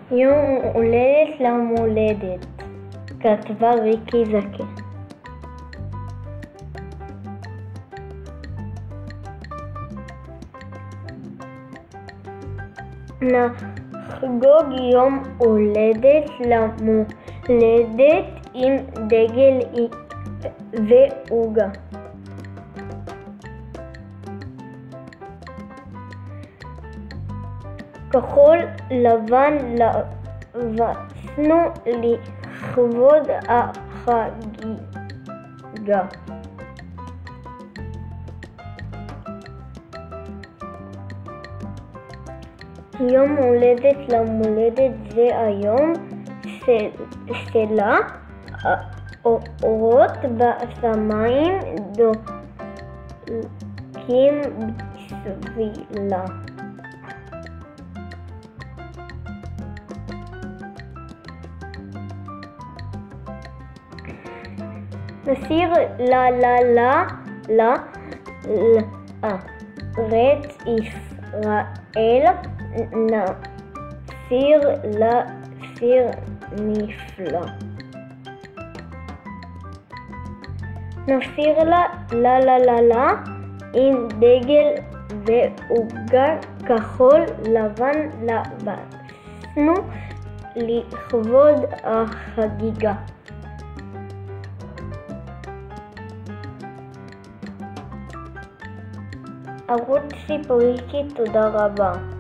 יום הולדת למולדת, כתבה ריקי זקן. נחגוג יום הולדת למולדת עם דגל ועוגה. כחול לבן לבסנו לכבוד החגיגה. יום הולדת למולדת זה היום סלע, אורות בשמיים דולקים בסבילה. נסיר לארץ ישראל, נסיר לסיר נפלא. נסיר עם דגל ועוגה כחול לבן לבסנו לכבוד החגיגה. ערוץ סיפוריקי, תודה רבה.